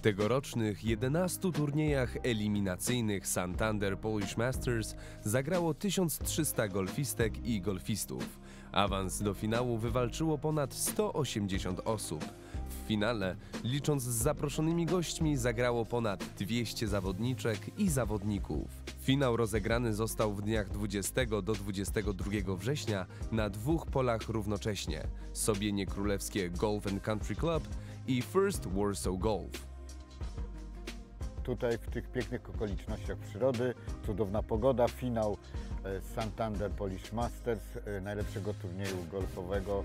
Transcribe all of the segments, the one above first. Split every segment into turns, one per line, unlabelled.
tegorocznych 11 turniejach eliminacyjnych Santander Polish Masters zagrało 1300 golfistek i golfistów. Awans do finału wywalczyło ponad 180 osób. W finale, licząc z zaproszonymi gośćmi, zagrało ponad 200 zawodniczek i zawodników. Finał rozegrany został w dniach 20 do 22 września na 2 polach równocześnie: Sobienie Królewskie Golf & Country Club i First Warsaw Golf.
Tutaj w tych pięknych okolicznościach przyrody, cudowna pogoda, finał Santander Polish Masters, najlepszego turnieju golfowego.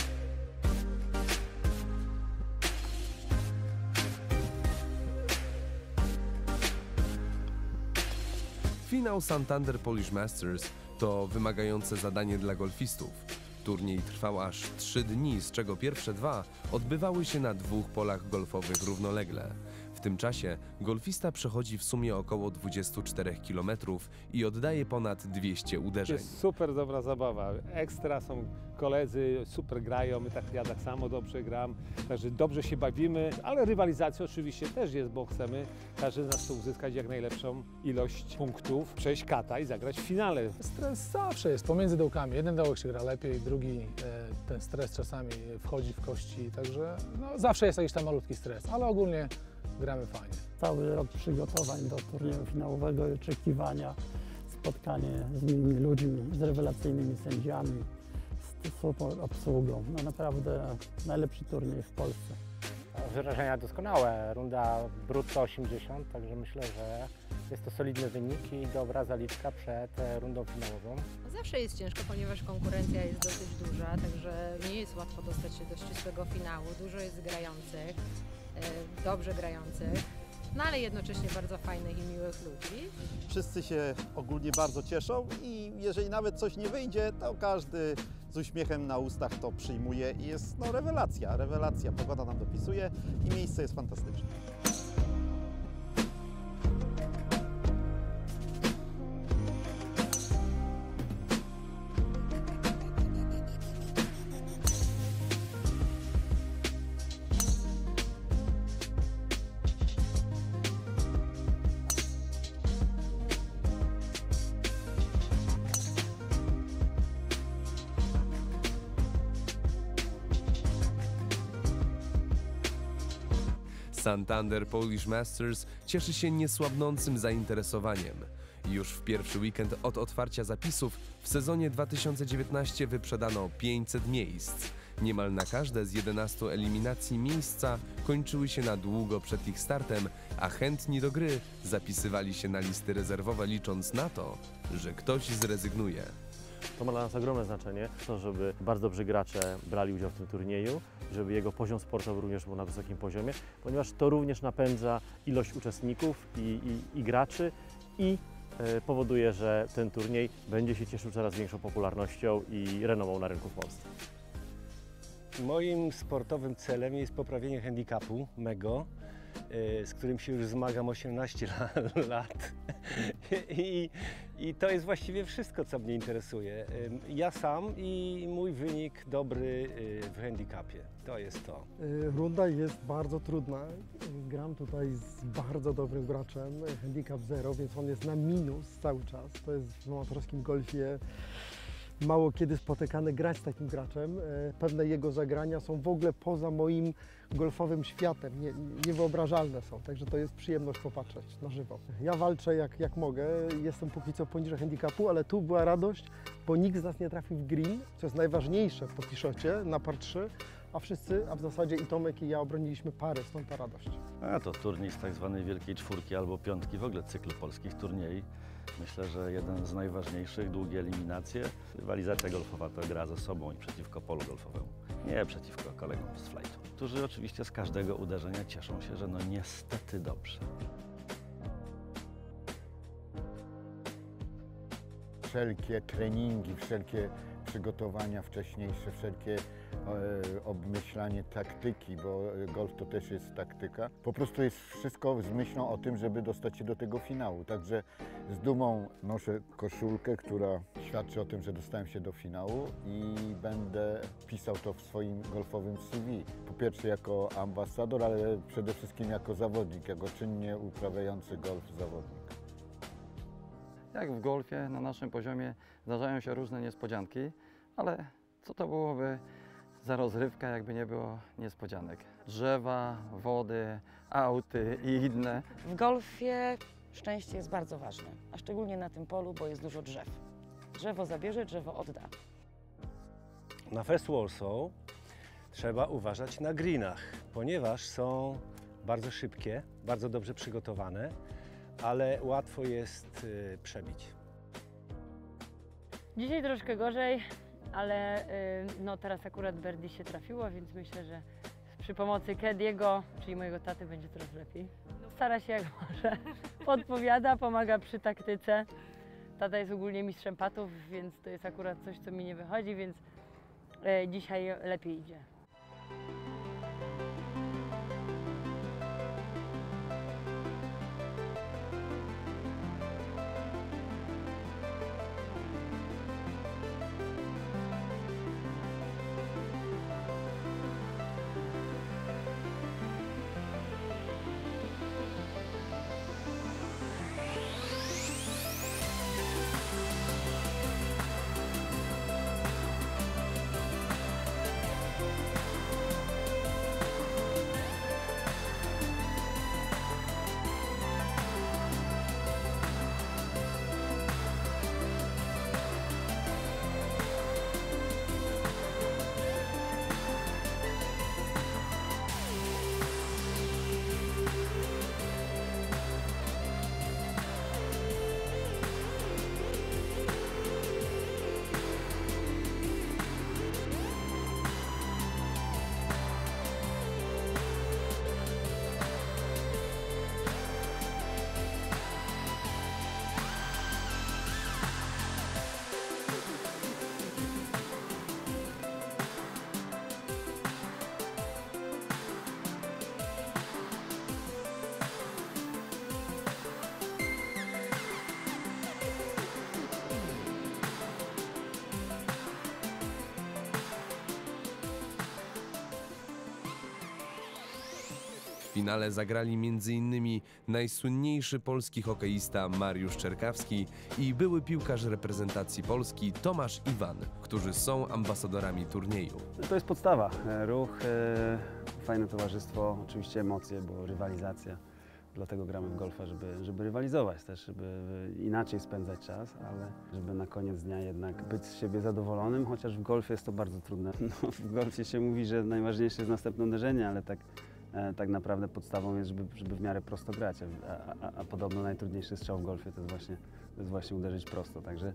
Finał Santander Polish Masters to wymagające zadanie dla golfistów. Turniej trwał aż 3 dni, z czego pierwsze 2 odbywały się na 2 polach golfowych równolegle. W tym czasie golfista przechodzi w sumie około 24 km i oddaje ponad 200 uderzeń.
Jest super dobra zabawa, ekstra są koledzy, super grają, ja tak samo dobrze gram, także dobrze się bawimy, ale rywalizacja oczywiście też jest, bo chcemy każdy z nas chce uzyskać jak najlepszą ilość punktów, przejść kata i zagrać w finale.
Stres zawsze jest pomiędzy dołkami, jeden dołek się gra lepiej, drugi ten stres czasami wchodzi w kości, także no, zawsze jest jakiś tam malutki stres, ale ogólnie gramy fajnie.
Cały rok przygotowań do turnieju finałowego i oczekiwania, spotkanie z miłymi ludźmi, z rewelacyjnymi sędziami, z super obsługą. No naprawdę najlepszy turniej w Polsce.
Wyrażenia doskonałe, runda brutto 80, także myślę, że jest to solidny wynik i dobra zaliczka przed rundą finałową.
Zawsze jest ciężko, ponieważ konkurencja jest dosyć duża, także nie jest łatwo dostać się do ścisłego finału. Dużo jest grających, dobrze grających, no ale jednocześnie bardzo fajnych i miłych ludzi.
Wszyscy się ogólnie bardzo cieszą i jeżeli nawet coś nie wyjdzie, to każdy z uśmiechem na ustach to przyjmuje i jest rewelacja. Pogoda nam dopisuje i miejsce jest fantastyczne.
Santander Polish Masters cieszy się niesłabnącym zainteresowaniem. Już w pierwszy weekend od otwarcia zapisów w sezonie 2019 wyprzedano 500 miejsc. Niemal na każde z 11 eliminacji miejsca kończyły się na długo przed ich startem, a chętni do gry zapisywali się na listy rezerwowe, licząc na to, że ktoś zrezygnuje.
To ma dla nas ogromne znaczenie, to żeby bardzo dobrzy gracze brali udział w tym turnieju, żeby jego poziom sportowy również był na wysokim poziomie, ponieważ to również napędza ilość uczestników i graczy i powoduje, że ten turniej będzie się cieszył coraz większą popularnością i renomą na rynku w Polsce.
Moim sportowym celem jest poprawienie handicapu mego, z którym się już zmagam 18 lat. I to jest właściwie wszystko, co mnie interesuje. Ja sam i mój wynik dobry w handicapie. To jest to.
Runda jest bardzo trudna. Gram tutaj z bardzo dobrym graczem, handicap 0, więc on jest na minus cały czas. To jest w amatorskim golfie mało kiedy spotykane grać z takim graczem. Pewne jego zagrania są w ogóle poza moim golfowym światem, niewyobrażalne są, także to jest przyjemność popatrzeć na żywo. Ja walczę jak mogę, jestem póki co poniżej handicapu, ale tu była radość, bo nikt z nas nie trafił w green, co jest najważniejsze po t-shircie na par 3, a w zasadzie i Tomek i ja obroniliśmy pary, stąd ta radość.
A to turniej z tak zwanej Wielkiej Czwórki albo Piątki, w ogóle cyklu polskich turniej. Myślę, że jeden z najważniejszych, długie eliminacje. Rywalizacja golfowa to gra ze sobą i przeciwko polu golfowemu, nie przeciwko kolegom z flightu, którzy oczywiście z każdego uderzenia cieszą się, że no niestety dobrze.
Wszelkie treningi, wszelkie przygotowania wcześniejsze, wszelkie obmyślanie taktyki, bo golf to też jest taktyka. Po prostu jest wszystko z myślą o tym, żeby dostać się do tego finału. Także z dumą noszę koszulkę, która świadczy o tym, że dostałem się do finału i będę pisał to w swoim golfowym CV. Po pierwsze jako ambasador, ale przede wszystkim jako zawodnik, jako czynnie uprawiający golf zawodnik.
Jak w golfie na naszym poziomie zdarzają się różne niespodzianki, ale co to byłoby za rozrywka, jakby nie było niespodzianek. Drzewa, wody, auty i inne.
W golfie szczęście jest bardzo ważne, a szczególnie na tym polu, bo jest dużo drzew. Drzewo zabierze, drzewo odda.
Na First Warsaw trzeba uważać na greenach, ponieważ są bardzo szybkie, bardzo dobrze przygotowane, ale łatwo jest przebić.
Dzisiaj troszkę gorzej, ale no teraz akurat birdie się trafiło, więc myślę, że przy pomocy Kediego, czyli mojego taty, będzie coraz lepiej. Stara się jak może, podpowiada, pomaga przy taktyce. Tata jest ogólnie mistrzem patów, więc to jest akurat coś, co mi nie wychodzi, więc dzisiaj lepiej idzie.
W finale zagrali m.in. najsłynniejszy polski hokeista Mariusz Czerkawski i były piłkarz reprezentacji Polski Tomasz Iwan, którzy są ambasadorami turnieju.
To jest podstawa. Ruch, fajne towarzystwo, oczywiście emocje, bo rywalizacja. Dlatego gramy w golfa, żeby rywalizować też, żeby inaczej spędzać czas, ale żeby na koniec dnia jednak być z siebie zadowolonym, chociaż w golfie jest to bardzo trudne. No, w golfie się mówi, że najważniejsze jest następne uderzenie, ale tak naprawdę podstawą jest, żeby w miarę prosto grać, a podobno najtrudniejszy strzał w golfie to jest właśnie uderzyć prosto. Także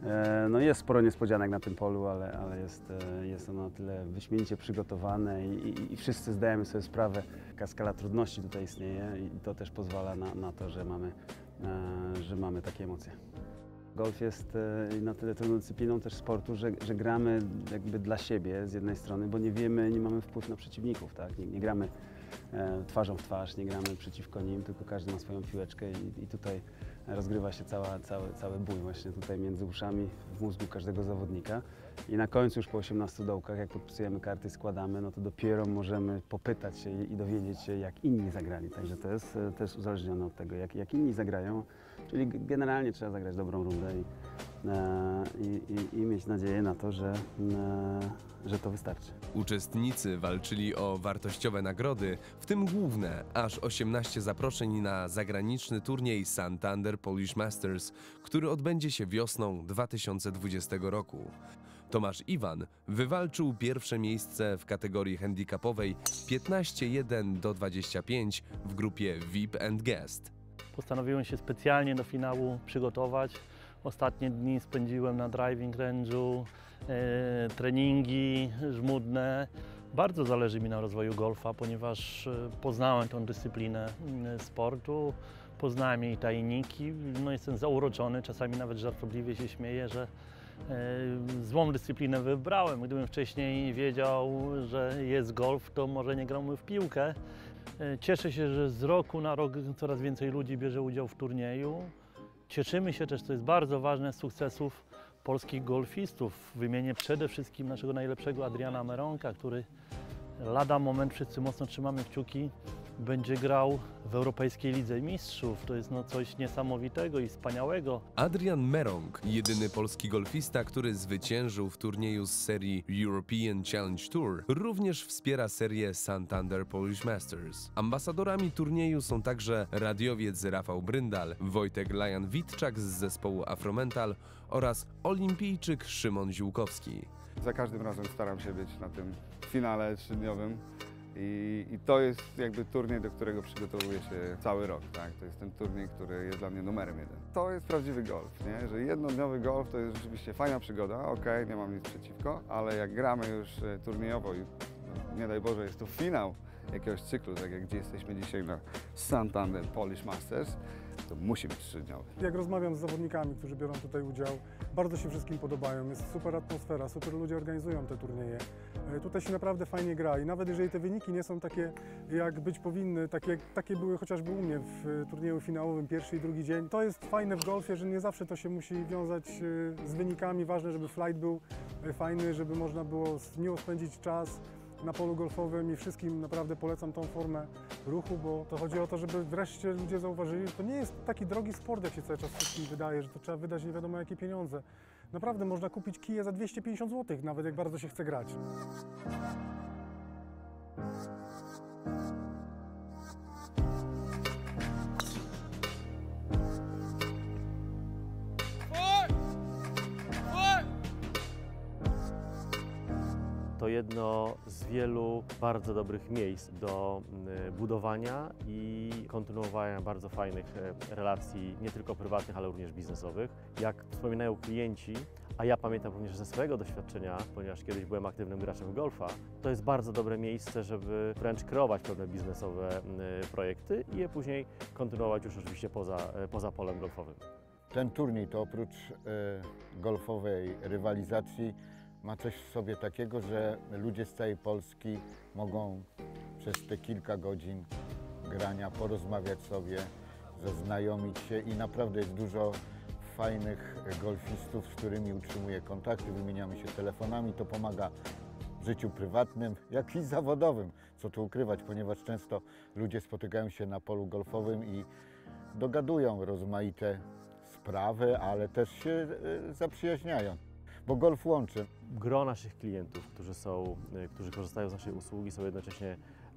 no jest sporo niespodzianek na tym polu, ale jest ono na tyle wyśmienicie przygotowane i wszyscy zdajemy sobie sprawę, jaka skala trudności tutaj istnieje i to też pozwala na to, że mamy takie emocje. Golf jest na tyle trudną dyscypliną też sportu, że gramy jakby dla siebie z jednej strony, bo nie mamy wpływu na przeciwników, tak? Nie gramy twarzą w twarz, nie gramy przeciwko nim, tylko każdy ma swoją piłeczkę i tutaj rozgrywa się cały bój właśnie tutaj między uszami, w mózgu każdego zawodnika. I na końcu już po 18 dołkach, jak podpisujemy karty i składamy, no to dopiero możemy popytać się i dowiedzieć się, jak inni zagrali. Także to jest też uzależnione od tego, jak inni zagrają. Czyli generalnie trzeba zagrać dobrą rundę i mieć nadzieję na to, że to wystarczy.
Uczestnicy walczyli o wartościowe nagrody, w tym główne, aż 18 zaproszeń na zagraniczny turniej Santander Polish Masters, który odbędzie się wiosną 2020 roku. Tomasz Iwan wywalczył pierwsze miejsce w kategorii handicapowej 15-1-25 w grupie VIP and Guest.
Postanowiłem się specjalnie do finału przygotować. Ostatnie dni spędziłem na driving range'u, treningi żmudne. Bardzo zależy mi na rozwoju golfa, ponieważ poznałem tę dyscyplinę sportu, poznałem jej tajniki. No, jestem zauroczony, czasami nawet żartobliwie się śmieję, że złą dyscyplinę wybrałem. Gdybym wcześniej wiedział, że jest golf, to może nie grałbym w piłkę. Cieszę się, że z roku na rok coraz więcej ludzi bierze udział w turnieju. Cieszymy się też, co jest bardzo ważne, z sukcesów polskich golfistów. Wymienię przede wszystkim naszego najlepszego Adriana Meronka, który lada moment, wszyscy mocno trzymamy kciuki, będzie grał w Europejskiej Lidze Mistrzów. To jest coś niesamowitego i wspaniałego.
Adrian Meronk, jedyny polski golfista, który zwyciężył w turnieju z serii European Challenge Tour, również wspiera serię Santander Polish Masters. Ambasadorami turnieju są także radiowiec Rafał Bryndal, Wojtek Lajan-Witczak z zespołu Afromental oraz olimpijczyk Szymon Ziółkowski.
Za każdym razem staram się być na tym finale 3-dniowym i to jest jakby turniej, do którego przygotowuję się cały rok. Tak? To jest ten turniej, który jest dla mnie numerem 1. To jest prawdziwy golf, nie? Że jednodniowy golf to jest rzeczywiście fajna przygoda, okej, nie mam nic przeciwko, ale jak gramy już turniejowo i nie daj Boże jest to finał jakiegoś cyklu, tak jak gdzie jesteśmy dzisiaj na Santander Polish Masters, to musi być 3-dniowy.
Jak rozmawiam z zawodnikami, którzy biorą tutaj udział, bardzo się wszystkim podobają, jest super atmosfera, super ludzie organizują te turnieje. Tutaj się naprawdę fajnie gra i nawet jeżeli te wyniki nie są takie, jak być powinny, takie były chociażby u mnie w turnieju finałowym, pierwszy i drugi dzień, to jest fajne w golfie, że nie zawsze to się musi wiązać z wynikami. Ważne, żeby flight był fajny, żeby można było miło spędzić czas na polu golfowym i wszystkim naprawdę polecam tą formę ruchu, bo to chodzi o to, żeby wreszcie ludzie zauważyli, że to nie jest taki drogi sport, jak się cały czas wszystkim wydaje, że to trzeba wydać nie wiadomo jakie pieniądze. Naprawdę można kupić kije za 250 zł, nawet jak bardzo się chce grać.
To jedno z wielu bardzo dobrych miejsc do budowania i kontynuowania bardzo fajnych relacji, nie tylko prywatnych, ale również biznesowych. Jak wspominają klienci, a ja pamiętam również ze swojego doświadczenia, ponieważ kiedyś byłem aktywnym graczem golfa, to jest bardzo dobre miejsce, żeby wręcz kreować pewne biznesowe projekty i je później kontynuować już oczywiście poza polem golfowym.
Ten turniej to oprócz golfowej rywalizacji ma coś w sobie takiego, że ludzie z całej Polski mogą przez te kilka godzin grania porozmawiać sobie, zaznajomić się i naprawdę jest dużo fajnych golfistów, z którymi utrzymuję kontakty, wymieniamy się telefonami, to pomaga w życiu prywatnym, jak i zawodowym, co tu ukrywać, ponieważ często ludzie spotykają się na polu golfowym i dogadują rozmaite sprawy, ale też się zaprzyjaźniają, bo golf łączy.
Gro naszych klientów, którzy korzystają z naszej usługi, są jednocześnie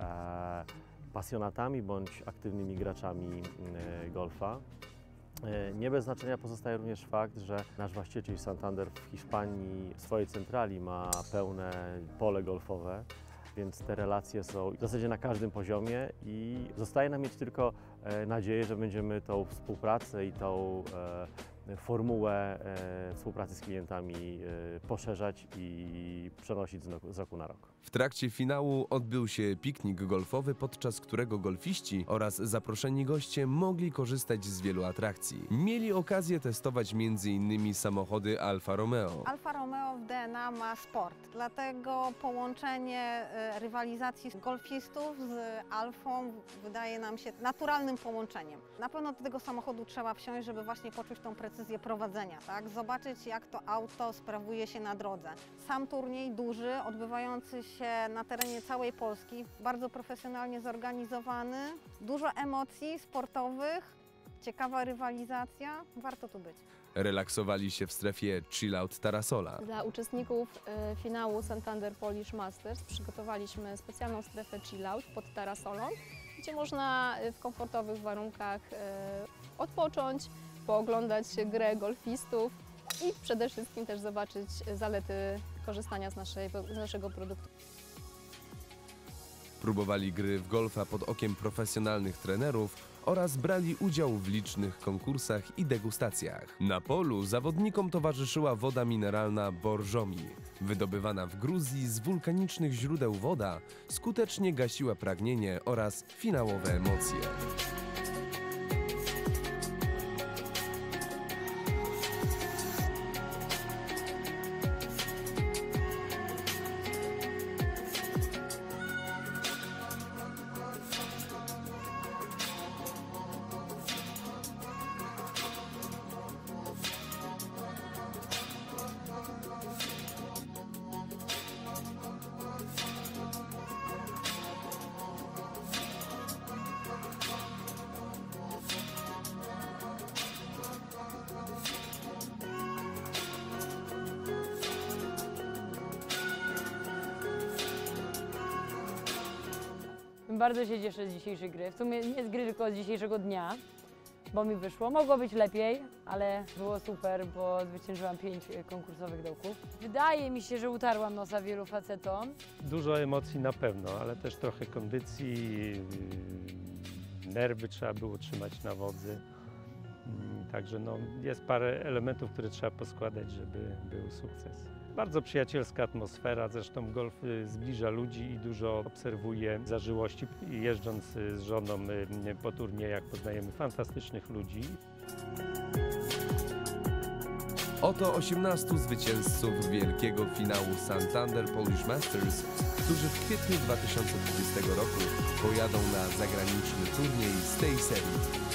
pasjonatami bądź aktywnymi graczami golfa. Nie bez znaczenia pozostaje również fakt, że nasz właściciel, czyli Santander w Hiszpanii, w swojej centrali ma pełne pole golfowe, więc te relacje są w zasadzie na każdym poziomie i zostaje nam mieć tylko nadzieję, że będziemy tą współpracę i tą formułę współpracy z klientami poszerzać i przenosić z roku na rok.
W trakcie finału odbył się piknik golfowy, podczas którego golfiści oraz zaproszeni goście mogli korzystać z wielu atrakcji. Mieli okazję testować m.in. samochody Alfa Romeo.
Alfa Romeo w DNA ma sport, dlatego połączenie rywalizacji golfistów z Alfą wydaje nam się naturalnym połączeniem. Na pewno do tego samochodu trzeba wsiąść, żeby właśnie poczuć tą precyzję prowadzenia, tak? Zobaczyć, jak to auto sprawuje się na drodze. Sam turniej duży, odbywający się na terenie całej Polski, bardzo profesjonalnie zorganizowany, dużo emocji sportowych, ciekawa rywalizacja, warto tu być.
Relaksowali się w strefie Chill Out Tarasola.
Dla uczestników finału Santander Polish Masters przygotowaliśmy specjalną strefę Chill Out pod Tarasolą, gdzie można w komfortowych warunkach odpocząć, pooglądać grę golfistów i przede wszystkim też zobaczyć zalety korzystania z naszego produktu.
Próbowali gry w golfa pod okiem profesjonalnych trenerów oraz brali udział w licznych konkursach i degustacjach. Na polu zawodnikom towarzyszyła woda mineralna Borżomi. Wydobywana w Gruzji z wulkanicznych źródeł woda skutecznie gasiła pragnienie oraz finałowe emocje.
Bardzo się cieszę z dzisiejszej gry. W sumie nie z gry, tylko z dzisiejszego dnia, bo mi wyszło. Mogło być lepiej, ale było super, bo zwyciężyłam 5 konkursowych dołków. Wydaje mi się, że utarłam nosa wielu facetom.
Dużo emocji na pewno, ale też trochę kondycji, nerwy trzeba było trzymać na wodzy. Także no, jest parę elementów, które trzeba poskładać, żeby był sukces. Bardzo przyjacielska atmosfera, zresztą golf zbliża ludzi i dużo obserwuję zażyłości. Jeżdżąc z żoną po turniejach poznajemy fantastycznych ludzi.
Oto 18 zwycięzców wielkiego finału Santander Polish Masters, którzy w kwietniu 2020 roku pojadą na zagraniczny turniej z tej serii.